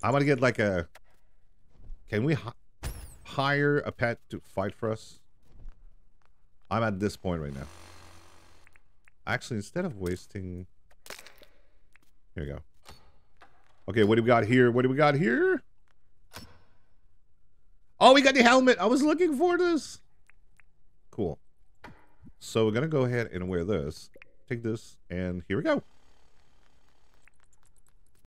I'm gonna get like a... Can we hire a pet to fight for us? I'm at this point right now. Actually, instead of wasting... Here we go. Okay, what do we got here? What do we got here? Oh, we got the helmet. I was looking for this. Cool. So we're going to go ahead and wear this. Take this, and here we go.